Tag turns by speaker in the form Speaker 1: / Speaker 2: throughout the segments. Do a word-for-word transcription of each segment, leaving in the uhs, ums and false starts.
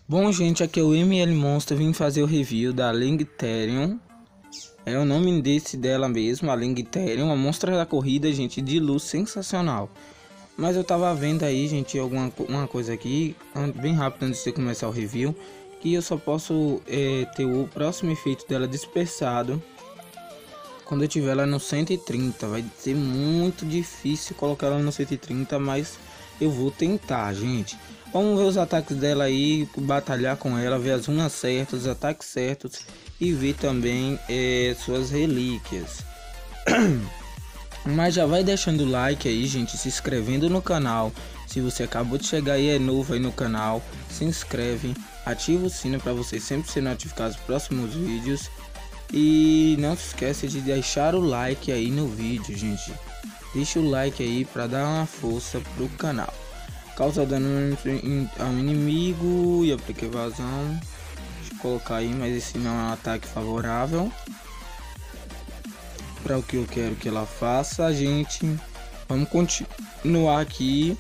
Speaker 1: Bom, gente, aqui é o M L Monster. Vim fazer o review da Lingtherium. É o nome desse dela mesmo, a Lingtherium, a monstra da corrida, gente, de luz sensacional. Mas eu tava vendo aí, gente, alguma uma coisa aqui, bem rápido antes de começar o review, que eu só posso é, ter o próximo efeito dela dispersado quando eu tiver ela no cento e trinta. Vai ser muito difícil colocar ela no cento e trinta, mas eu vou tentar, gente. Vamos ver os ataques dela aí, batalhar com ela, ver as runas certas, os ataques certos e ver também é, suas relíquias. Mas já vai deixando o like aí, gente, se inscrevendo no canal. Se você acabou de chegar e é novo aí no canal, se inscreve, ativa o sino para você sempre ser notificado dos próximos vídeos. E não se esqueça de deixar o like aí no vídeo, gente. Deixa o like aí para dar uma força pro canal. Causa dano ao inimigo e aplica evasão. Deixa eu colocar aí, mas esse não é um ataque favorável para o que eu quero que ela faça, gente. Vamos continuar aqui.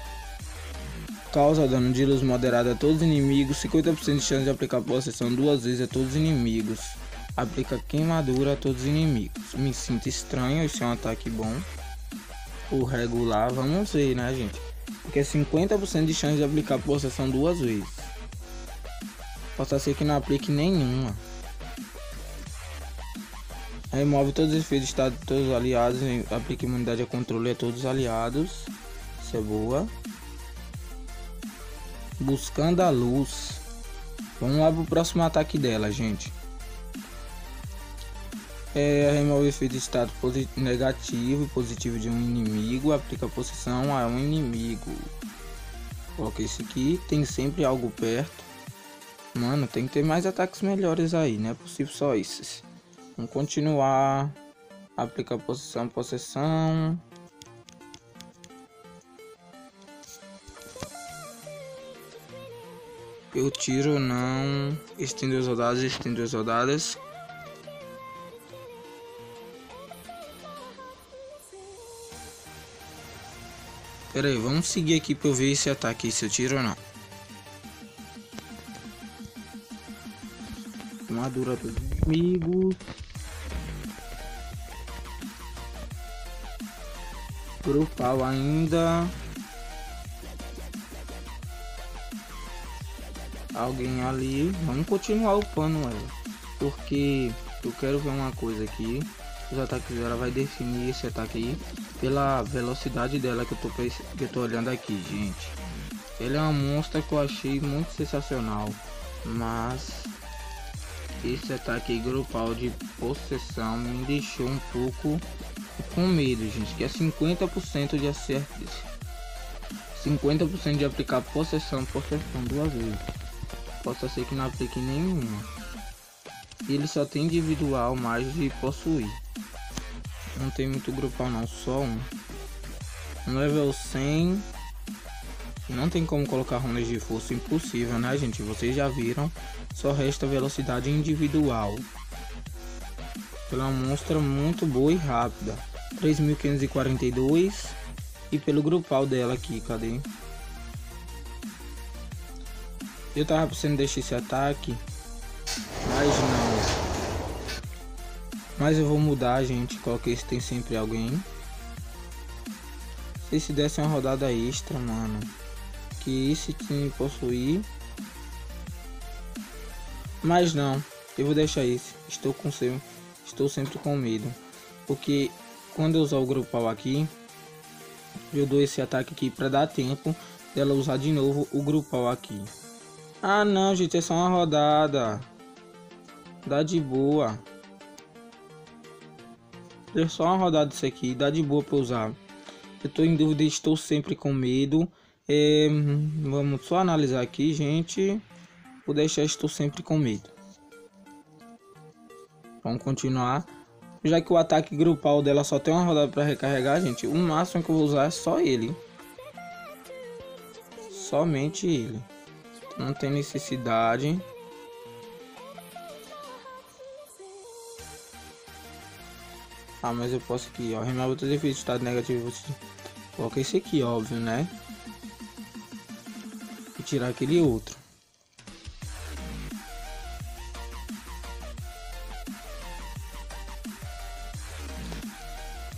Speaker 1: Causa dano de luz moderada a todos os inimigos. cinquenta por cento de chance de aplicar possessão duas vezes a todos os inimigos. Aplica queimadura a todos os inimigos. Me sinto estranho, esse é um ataque bom. O regular, vamos ver, né, gente? Porque é cinquenta por cento de chance de aplicar possessão duas vezes. Possa ser que não aplique nenhuma. Remove todos os efeitos de estado de todos os aliados. Aplica imunidade a controle a todos os aliados. Isso é boa. Buscando a luz. Vamos lá pro próximo ataque dela, gente. É, remove o efeito de estado negativo e positivo de um inimigo. Aplica possessão a um inimigo. Coloquei esse aqui. Tem sempre algo perto. Mano, tem que ter mais ataques melhores aí. Não é possível só esses. Vamos continuar. Aplica possessão, possessão. Eu tiro não. Estende as rodadas, estende as rodadas. Pera aí, vamos seguir aqui para eu ver esse ataque, se eu tiro ou não. Armadura dos inimigos. Grupal ainda. Alguém ali. Vamos continuar upando ela. Porque eu quero ver uma coisa aqui. Os ataques dela vai definir esse ataque aí pela velocidade dela que eu tô, que eu tô olhando aqui, gente. Ele é uma monstra que eu achei muito sensacional, mas esse ataque grupal de possessão me deixou um pouco com medo, gente, que é cinquenta por cento de acerto, cinquenta por cento de aplicar possessão, possessão duas vezes. Possa ser que não aplique nenhuma. Ele só tem individual mais de possuir. Não tem muito grupal não, só um. No level cem não tem como colocar runas de força, impossível, né, gente? Vocês já viram. Só resta velocidade individual. Ela é uma monstra muito boa e rápida. três mil quinhentos e quarenta e dois. E pelo grupal dela aqui, cadê? Eu tava pensando em deixar esse ataque, mas não. Mas eu vou mudar, gente. Coloquei esse tem sempre alguém. Se se desse uma rodada extra, mano, que esse time possuir. Mas não, eu vou deixar esse. Estou com seu, estou sempre com medo, porque quando eu usar o grupal aqui, eu dou esse ataque aqui para dar tempo dela usar de novo o grupal aqui. Ah não, gente, é só uma rodada. Dá de boa. É só uma rodada isso aqui, dá de boa para usar. Eu tô em dúvida, estou sempre com medo. É, vamos só analisar aqui, gente. Vou deixar estou sempre com medo. Vamos continuar. Já que o ataque grupal dela só tem uma rodada para recarregar, gente, o máximo que eu vou usar é só ele. Somente ele. Não tem necessidade. Ah, mas eu posso aqui, ó, remove outros efeitos de estado negativo. Coloca esse aqui, óbvio, né? E tirar aquele outro.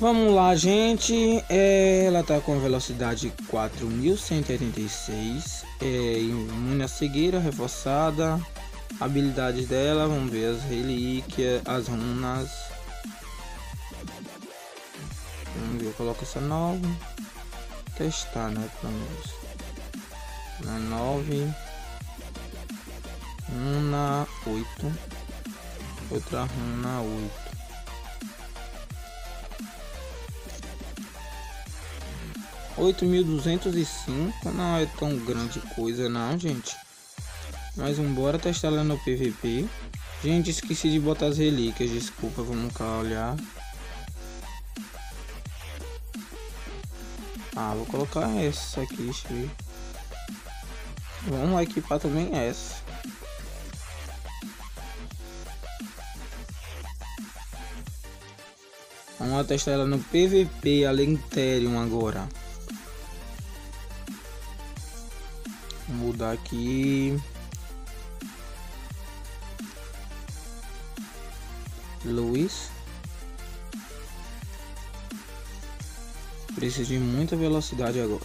Speaker 1: Vamos lá, gente. É, ela tá com velocidade quatro mil cento e oitenta e seis. É, imune à cegueira reforçada. Habilidades dela, vamos ver as relíquias, as runas. Vamos ver, eu coloco essa nove. Testar, né? Pelo menos. Na nove. Runa oito. Outra runa oito. oito mil duzentos e cinco. Não é tão grande coisa, não, gente. Mas vamos bora testar lá no P V P. Gente, esqueci de botar as relíquias. Desculpa, vamos cá olhar. Ah, vou colocar essa aqui, deixa eu ver. Vamos equipar também essa. Vamos testar ela no P V P, a Lenterium agora. Vou mudar aqui. Luiz. Preciso de muita velocidade agora.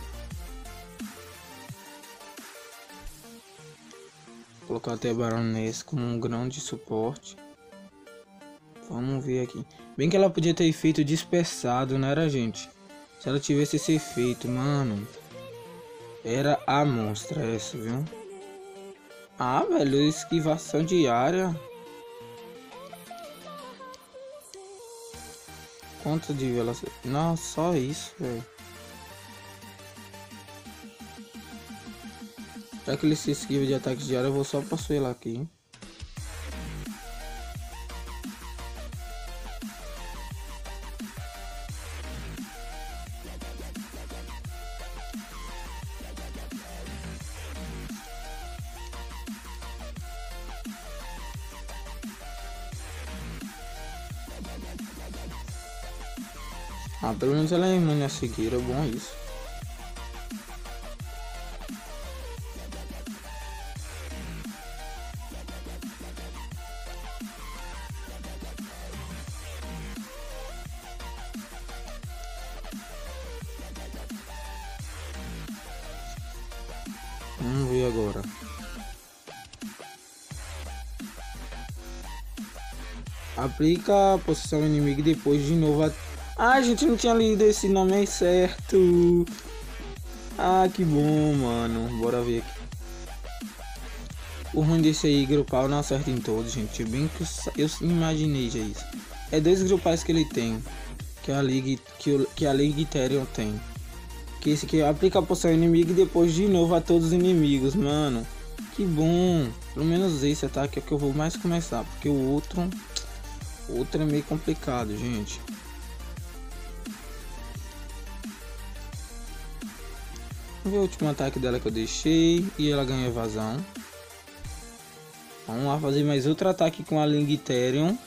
Speaker 1: Vou colocar até a Baroness como um grande suporte. Vamos ver aqui. Bem que ela podia ter feito dispersado, não era, gente? Se ela tivesse esse efeito, mano. Era a monstra essa, viu? Ah, velho, esquivação diária. Quanto de velocidade? Não, só isso, velho. Já que ele se esquiva de ataque diário, eu vou só possuir ela aqui. Ah, pelo menos ela é imune a cegueira, bom isso. Vamos ver agora. Aplica a posição inimiga e depois de novo a... Ah, a gente não tinha lido esse nome aí certo. Ah, que bom, mano. Bora ver aqui. O ruim desse aí, grupal, não acerta em todos, gente. Bem que eu imaginei já isso. É dois grupais que ele tem. Que a Liga, que, o, que a Liga Ethereum tem. Que esse aqui aplica a poção inimiga e depois de novo a todos os inimigos, mano. Que bom. Pelo menos esse ataque é o que eu vou mais começar. Porque o outro... O outro é meio complicado, gente. Vamos ver o último ataque dela que eu deixei. E ela ganha evasão. Vamos lá fazer mais outro ataque com a Liga Ethereum.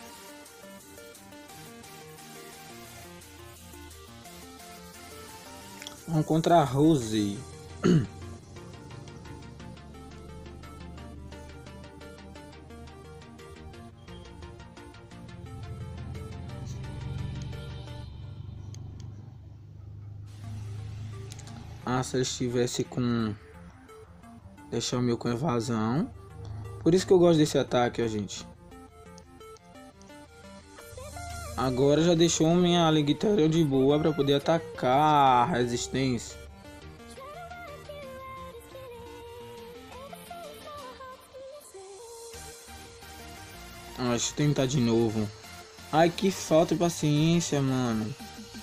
Speaker 1: Vamos contra a Rose. Ah, se ele estivesse com... Deixar o meu com evasão. Por isso que eu gosto desse ataque, ó, gente. Agora já deixou minha Liga Ethereum de boa para poder atacar a resistência. Ah, deixa eu tentar de novo. Ai, que falta de paciência, mano.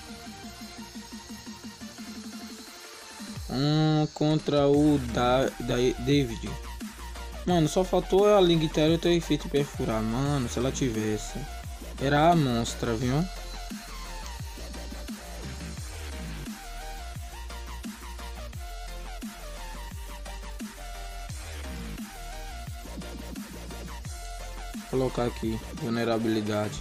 Speaker 1: Um contra o da, da David. Mano, só faltou a Liga Ethereum ter feito perfurar. Mano, se ela tivesse. Era a monstra, viu? Vou colocar aqui, vulnerabilidade.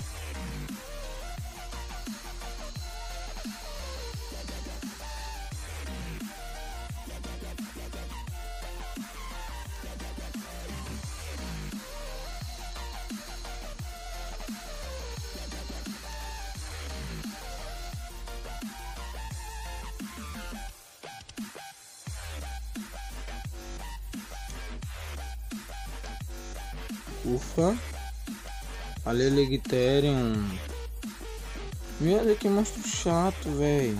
Speaker 1: Ufa. Ali, Legitherium. Meu Deus, que monstro chato, velho.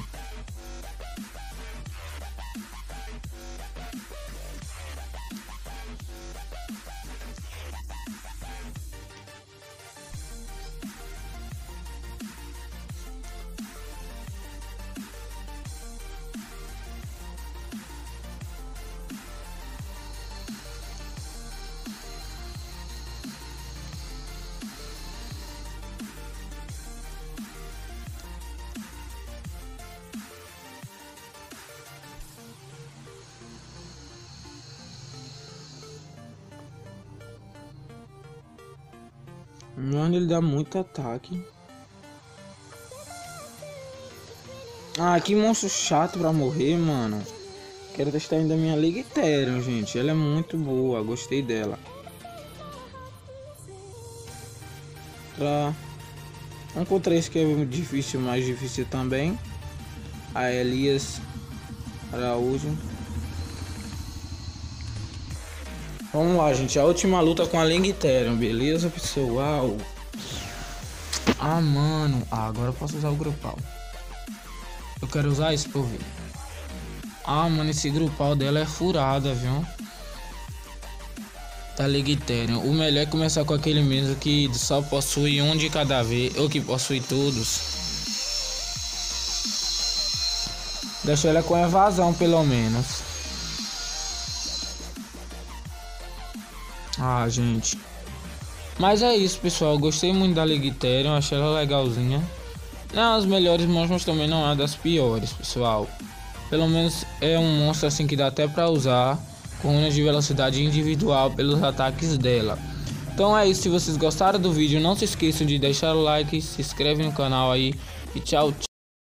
Speaker 1: Mano, ele dá muito ataque. Ah, que monstro chato pra morrer, mano. Quero testar ainda a minha Legitherium, gente. Ela é muito boa, gostei dela. Pra... Vamos com três que é difícil, mais difícil também. A Elias Araújo. Vamos lá, gente. A última luta com a Legitherium, beleza, pessoal? Ah, mano. Ah, agora eu posso usar o grupal. Eu quero usar isso pra eu ver. Ah, mano, esse grupal dela é furada, viu? Da Legitherium. O melhor é começar com aquele mesmo que só possui um de cada vez, ou que possui todos. Deixa ela com evasão, pelo menos. Ah, gente. Mas é isso, pessoal. Gostei muito da Legitherium, achei ela legalzinha. Não é as melhores monstros, também não é das piores, pessoal. Pelo menos é um monstro assim que dá até pra usar com runas de velocidade individual pelos ataques dela. Então é isso, se vocês gostaram do vídeo, não se esqueçam de deixar o like, se inscreve no canal aí e tchau, tchau.